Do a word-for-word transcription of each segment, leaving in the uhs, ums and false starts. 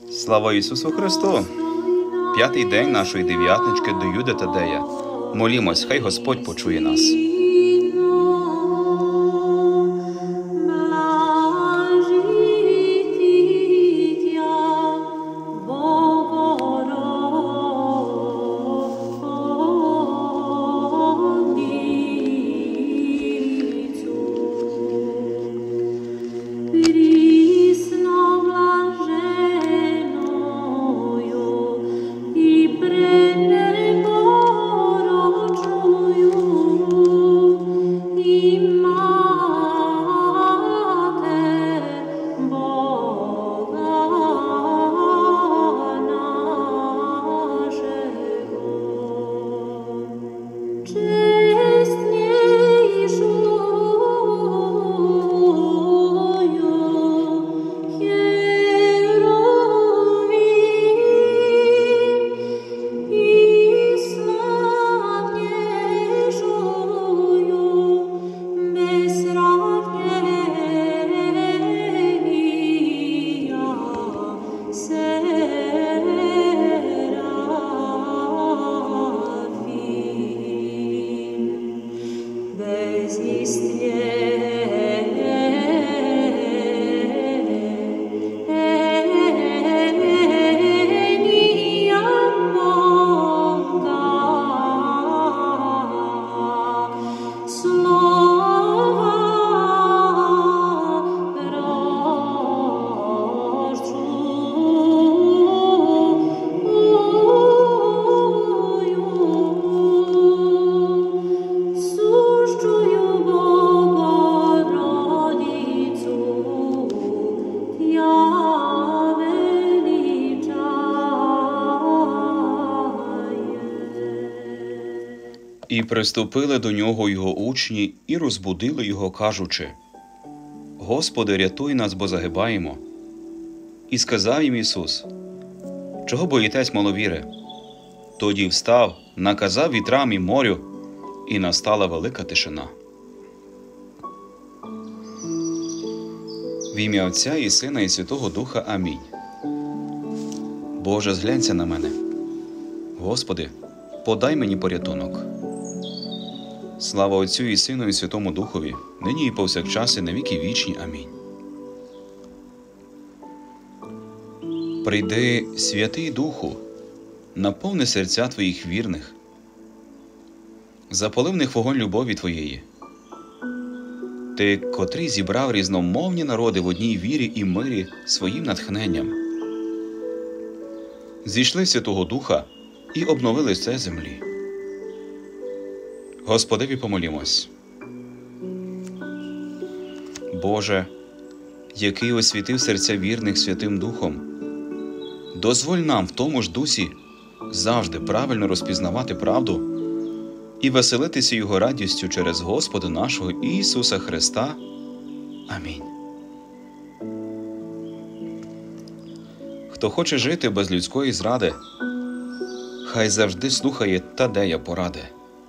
Слава Ісусу Христу! П'ятий день нашої дев'ятнички до Юди Тадея. Молімось, хай Господь почує нас. І приступили до нього його учні і розбудили його, кажучи: «Господи, рятуй нас, бо загибаємо». І сказав їм Ісус: «Чого боїтесь, маловіри?» Тоді встав, наказав вітрам і морю, і настала велика тишина. В ім'я Отця і Сина і Святого Духа. Амінь. Боже, зглянься на мене. Господи, подай мені порятунок. Слава Отцю і Сину і Святому Духові, нині і повсякчас і на віки вічні. Амінь. Прийди, Святий Духу, наповни серця Твоїх вірних, запали в них вогонь любові Твоєї. Ти, котрий зібрав різномовні народи в одній вірі і мирі своїм натхненням. Зійшли Святого Духа і обновили все землі. Господеві помолімось. Боже, який освітив серця вірних Святим Духом, дозволь нам в тому ж дусі завжди правильно розпізнавати правду і веселитися Його радістю через Господа нашого Ісуса Христа. Амінь. Хто хоче жити без людської зради, хай завжди слухає Тадея поради.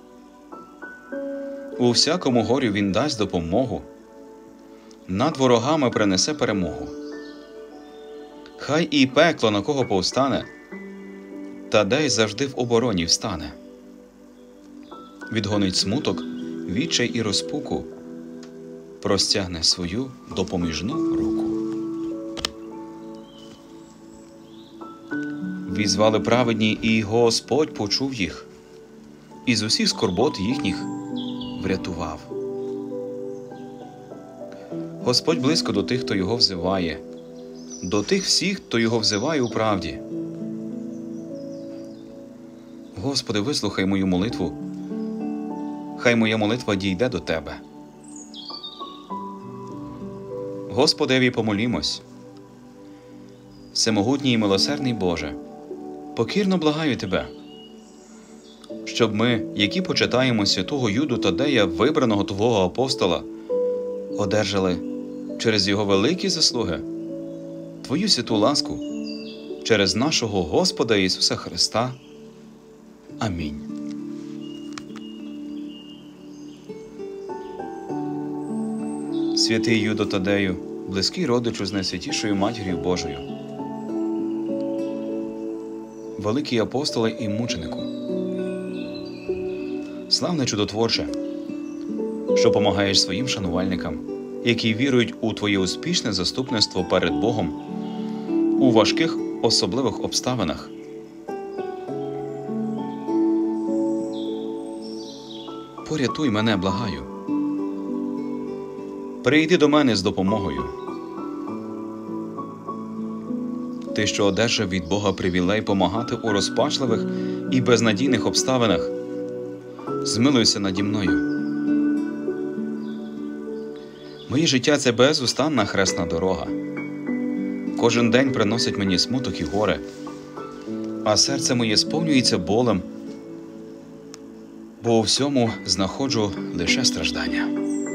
У всякому горю він дасть допомогу, над ворогами принесе перемогу. Хай і пекло на кого повстане, Тадей завжди в обороні встане. Відгонить смуток, відчай і розпуку, простягне свою допоміжну руку. Візвали праведні, і Господь почув їх, і з усіх скорбот їхніх врятував. Господь близько до тих, хто Його взиває, до тих всіх, хто Його взиває у правді. Господи, вислухай мою молитву, хай моя молитва дійде до Тебе. Господеві помолімось. Всемогутній і милосердний Боже, покірно благаю Тебе, щоб ми, які почитаємо святого Юду Тадея, вибраного Твого апостола, одержали через його великі заслуги Твою святу ласку через нашого Господа Ісуса Христа. Амінь. Святий Юдо Тадею, близький родичу з найсвятішою Матір'ю Божою, великий апостоле і мученику. Славне чудотворче, що помагаєш своїм шанувальникам, які вірують у Твоє успішне заступництво перед Богом у важких особливих обставинах. Порятуй мене, благаю. Прийди до мене з допомогою. Ти, що одержав від Бога привілей помагати у розпачливих і безнадійних обставинах, змилуйся наді мною. Моє життя – це безустанна хресна дорога. Кожен день приносить мені смуток і горе, а серце моє сповнюється болем, бо у всьому знаходжу лише страждання.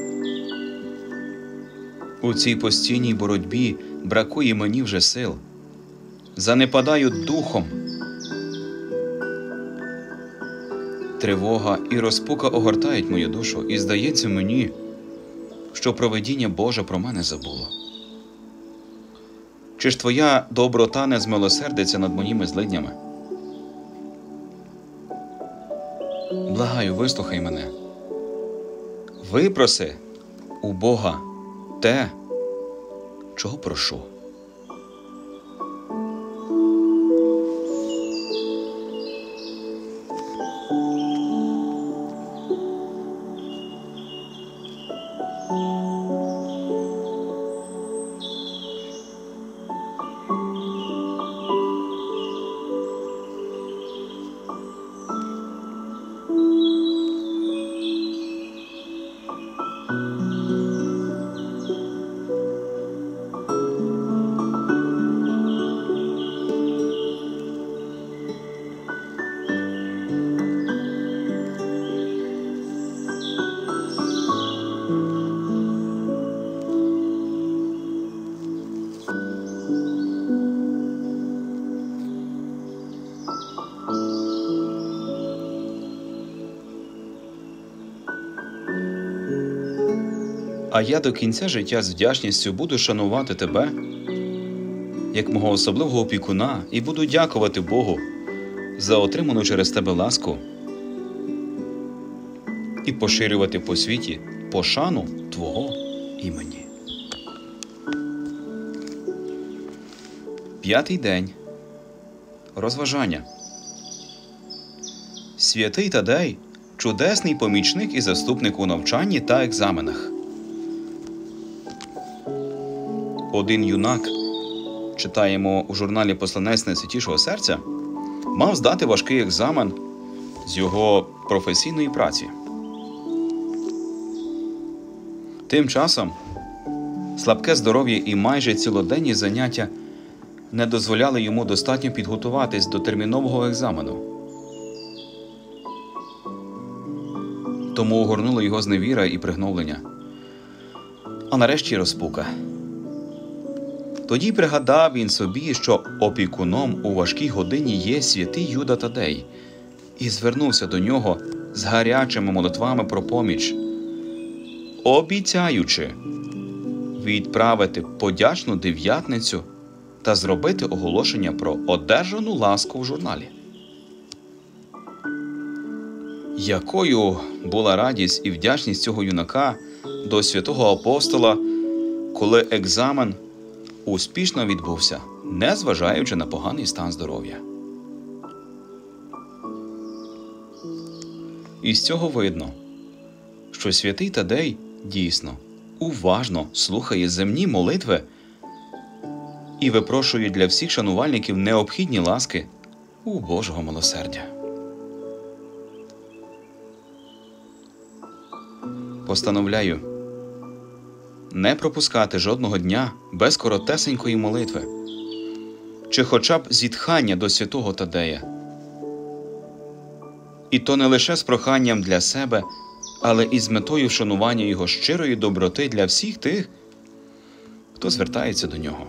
У цій постійній боротьбі бракує мені вже сил. Занепадаю духом. Тривога і розпука огортають мою душу, і здається мені, що провидіння Боже про мене забуло. Чи ж Твоя доброта не змилосердиться над моїми злиднями? Благаю, вислухай мене. Випроси у Бога те, чого прошу. А я до кінця життя з вдячністю буду шанувати Тебе, як мого особливого опікуна, і буду дякувати Богу за отриману через Тебе ласку і поширювати по світі пошану Твого імені. П'ятий день. Розважання. Святий Тадей – чудесний помічник і заступник у навчанні та екзаменах. Один юнак, читаємо у журналі «Посланець найсвятішого серця», мав здати важкий екзамен з його професійної праці. Тим часом слабке здоров'я і майже цілоденні заняття не дозволяли йому достатньо підготуватись до термінового екзамену. Тому огорнули його зневіра і пригновлення. А нарешті розпука. Тоді пригадав він собі, що опікуном у важкій годині є святий Юда Тадей, і звернувся до нього з гарячими молитвами про поміч, обіцяючи відправити подячну дев'ятницю та зробити оголошення про одержану ласку в журналі. Якою була радість і вдячність цього юнака до святого апостола, коли екзамен успішно відбувся, незважаючи на поганий стан здоров'я. Із цього видно, що святий Тадей дійсно уважно слухає земні молитви і випрошує для всіх шанувальників необхідні ласки у Божого милосердя. Постановляю не пропускати жодного дня без коротесенької молитви, чи хоча б зітхання до святого Тадея. І то не лише з проханням для себе, але і з метою вшанування його щирої доброти для всіх тих, хто звертається до нього.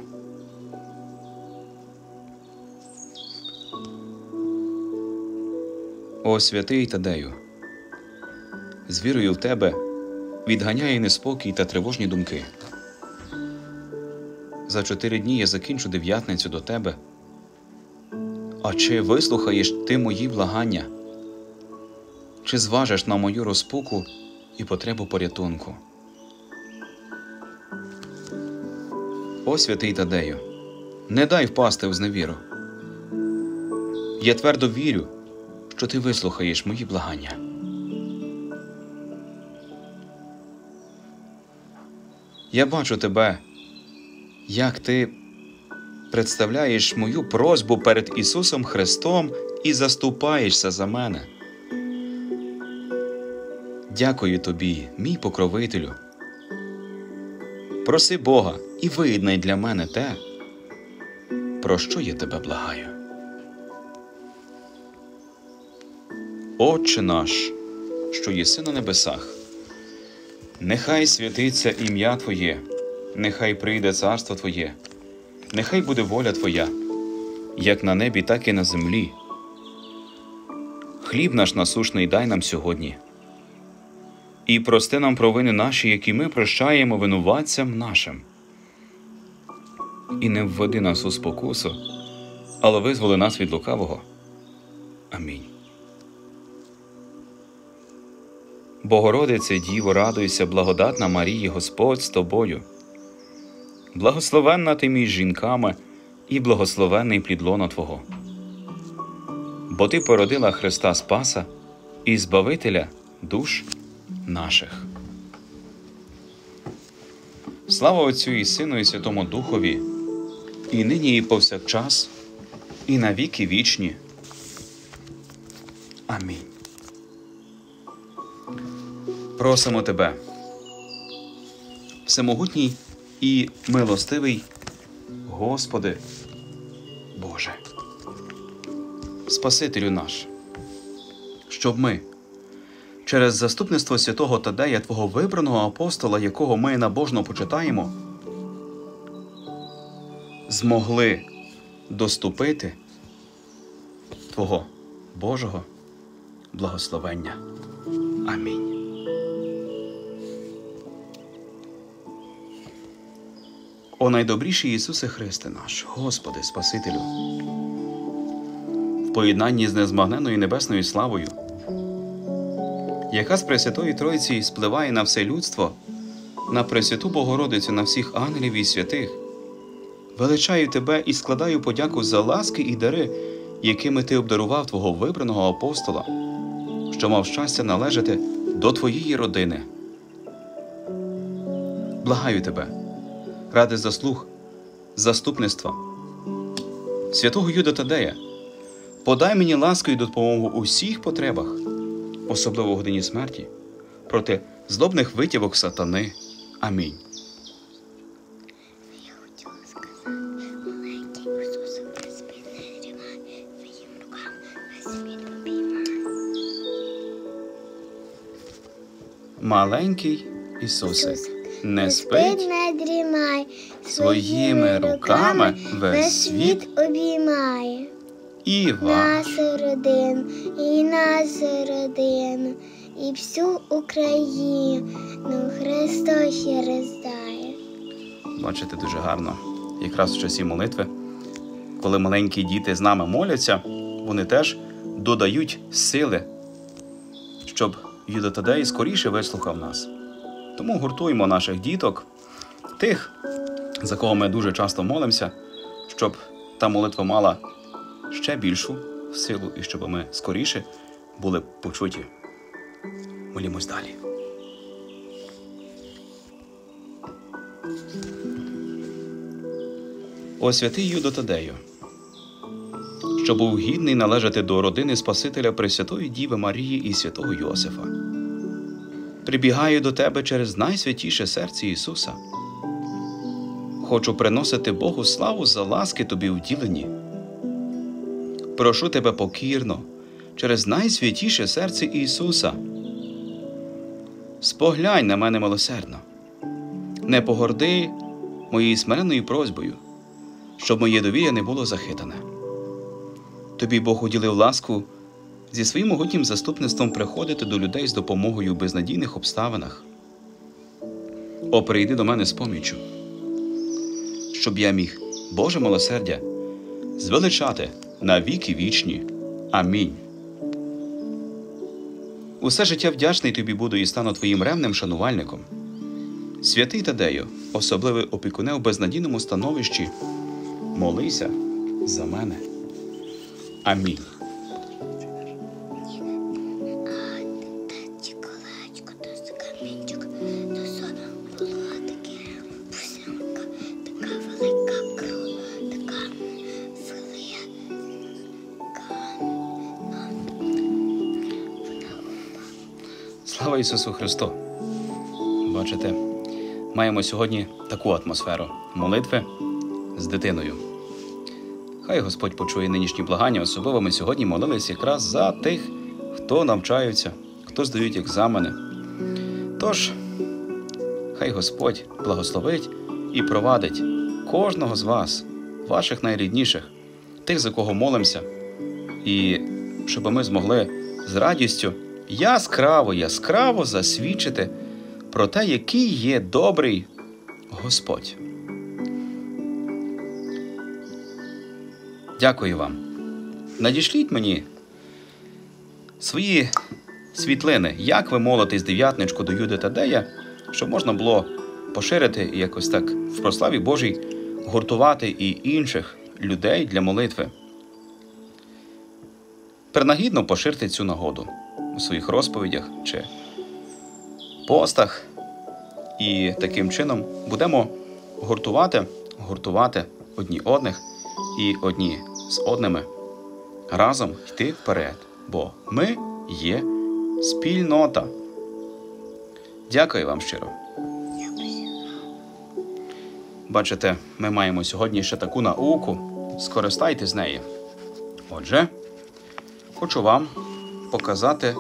О святий Тадею, з вірою в Тебе відганяє неспокій та тривожні думки. За чотири дні я закінчу дев'ятницю до Тебе, А чи вислухаєш ти мої благання? Чи зважиш на мою розпуку і потребу порятунку? О, святий Тадею, не дай впасти в зневіру. Я твердо вірю, що ти вислухаєш мої благання. Я бачу тебе, як ти представляєш мою просьбу перед Ісусом Христом і заступаєшся за мене. Дякую тобі, мій покровителю. Проси Бога і виєднай для мене те, про що я тебе благаю. Отче наш, що єси на небесах, нехай святиться ім'я Твоє, нехай прийде царство Твоє, нехай буде воля Твоя, як на небі, так і на землі. Хліб наш насушний дай нам сьогодні. І прости нам провини наші, які ми прощаємо винуватцям нашим. І не введи нас у спокусу, але визволи нас від лукавого. Амінь. Богородице, Діво, радуйся, благодатна Марії, Господь з тобою. Благословенна ти між жінками, і благословенний плід лона Твого. Бо ти породила Христа Спаса і Збавителя душ наших. Слава Отцю і Сину, і Святому Духові, і нині, і повсякчас, і на віки вічні. Амінь. Просимо Тебе, всемогутній і милостивий Господи Боже, Спасителю наш, щоб ми через заступництво святого Тадея, Твого вибраного апостола, якого ми набожно почитаємо, змогли доступити Твого Божого благословення. Амінь. О найдобріший Ісусе Христе наш, Господи, Спасителю, в поєднанні з незбагненною небесною славою, яка з Пресвятої Тройці спливає на все людство, на Пресвяту Богородицю, на всіх ангелів і святих, величаю Тебе і складаю подяку за ласки і дари, якими Ти обдарував Твого вибраного апостола, що мав щастя належати до Твоєї родини. Благаю Тебе, ради заслуг, заступництва святого Юда Тадея, подай мені ласку і допомогу у всіх потребах, особливо в годині смерті, проти злобних витівок сатани. Амінь. Я хотіла сказати, маленький Ісус Христос не дрімає, своїм рукам весь світ обіймає. Маленький Ісусик, не Спить, спить, не дрімай, своїми руками весь світ обіймає. і вас. Нашу родину, і нашу родину, і всю Україну Христос ще роздає. Бачите, дуже гарно. Якраз в часі молитви, коли маленькі діти з нами моляться, вони теж додають сили, щоб Юда Тадей скоріше вислухав нас. Тому гуртуємо наших діток, тих, за кого ми дуже часто молимося, щоб та молитва мала ще більшу силу і щоб ми скоріше були почуті. Молімось далі. О святий Юдо Тадею, що був гідний належати до родини Спасителя Пресвятої Діви Марії і святого Йосифа, прибігаю до Тебе через найсвятіше серце Ісуса. Хочу приносити Богу славу за ласки Тобі вділені. Прошу Тебе покірно, через найсвятіше серце Ісуса. Споглянь на мене милосердно. Не погорди моєю смиренною просьбою, щоб моє довір'я не було захитане. Тобі Бог уділив ласку зі своїм могутнім заступництвом приходити до людей з допомогою в безнадійних обставинах. О, прийди до мене з поміччю, щоб я міг Боже милосердя звеличати на віки вічні. Амінь. Усе життя вдячний тобі буду і стану твоїм ревним шанувальником. Святий Тадею, особливий опікуне у безнадійному становищі, молися за мене. Амінь. Та колечко, то з камінчик, то со було таке пусинка, така велика кров, така велика. Слава Ісусу Христу! Бачите, маємо сьогодні таку атмосферу молитви з дитиною. Хай Господь почує нинішні благання. Особливо ми сьогодні молились якраз за тих, хто навчаються, хто здають екзамени. Тож, хай Господь благословить і провадить кожного з вас, ваших найрідніших, тих, за кого молимося, і щоб ми змогли з радістю яскраво, яскраво засвідчити про те, який є добрий Господь. Дякую вам. Надішліть мені свої світлини, як ви молитесь дев'ятничку до Юди Тадея, щоб можна було поширити і якось так в прославі Божій гуртувати і інших людей для молитви. Принагідно поширте цю нагоду у своїх розповідях чи постах. І таким чином будемо гуртувати, гуртувати одні одних і одні з одними разом йти вперед, бо ми є спільнота. Дякую вам щиро. Бачите, ми маємо сьогодні ще таку науку, скористайтесь з неї. Отже, хочу вам показати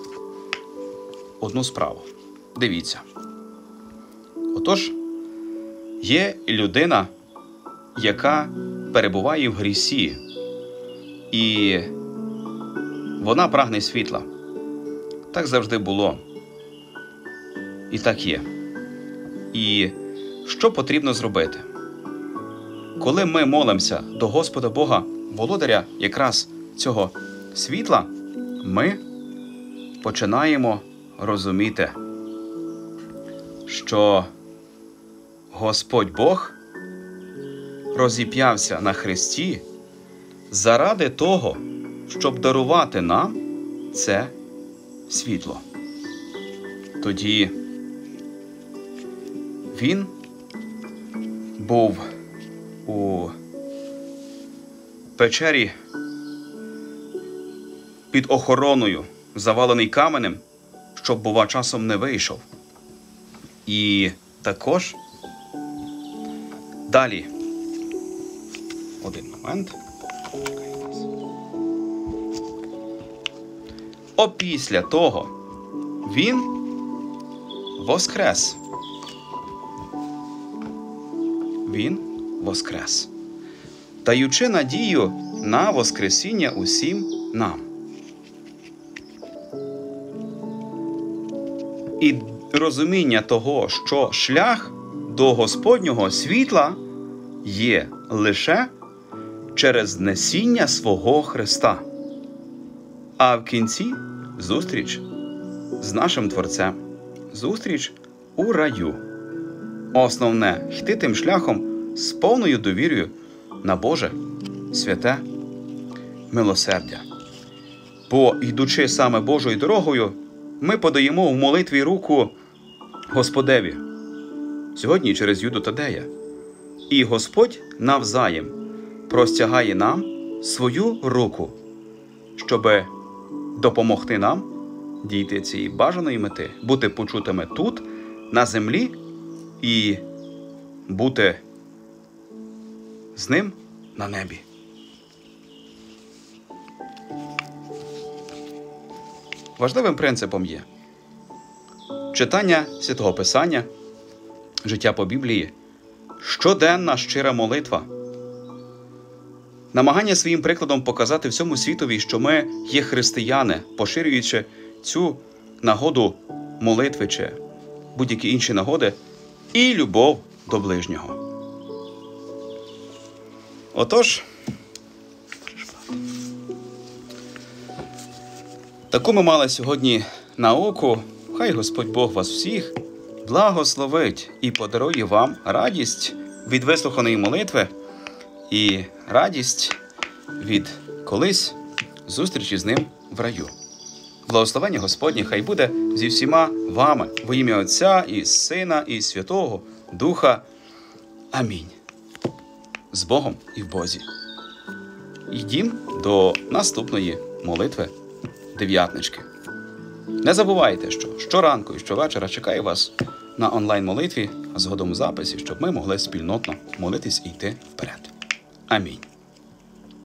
одну справу. Дивіться. Отож, є людина, яка перебуває в грісі, і вона прагне світла. Так завжди було. І так є. І що потрібно зробити? Коли ми молимося до Господа Бога, володаря якраз цього світла, ми починаємо розуміти, що Господь Бог розіп'явся на хресті заради того, щоб дарувати нам це світло. Тоді він був у печері під охороною, завалений каменем, щоб, бува, часом не вийшов. І також далі. Один момент. Опісля того він воскрес. Він воскрес, даючи надію на воскресіння усім нам. І розуміння того, що шлях до Господнього світла є лише через знесіння свого Христа. А в кінці зустріч з нашим Творцем, зустріч у раю. Основне – йти тим шляхом з повною довір'ю на Боже, святе милосердя. Бо, йдучи саме Божою дорогою, ми подаємо в молитві руку Господеві. Сьогодні через Юду Тадея. І Господь навзаєм простягає нам свою руку, щоб допомогти нам дійти цієї бажаної мети, бути почутими тут, на землі, і бути з ним на небі. Важливим принципом є читання Святого Писання, життя по Біблії, щоденна щира молитва, намагання своїм прикладом показати всьому світові, що ми є християни, поширюючи цю нагоду молитви чи будь-які інші нагоди, і любов до ближнього. Отож, Таку ми мали сьогодні науку. Хай Господь Бог вас всіх благословить і подарує вам радість від вислуханої молитви і радість від колись зустрічі з ним в раю. Благословення Господнє хай буде зі всіма вами во ім'я Отця і Сина і Святого Духа. Амінь. З Богом і в Бозі. Йдім до наступної молитви дев'ятнички. Не забувайте, що щоранку і щовечора чекаю вас на онлайн-молитві, а згодом у записі, щоб ми могли спільнотно молитись і йти вперед. Амінь.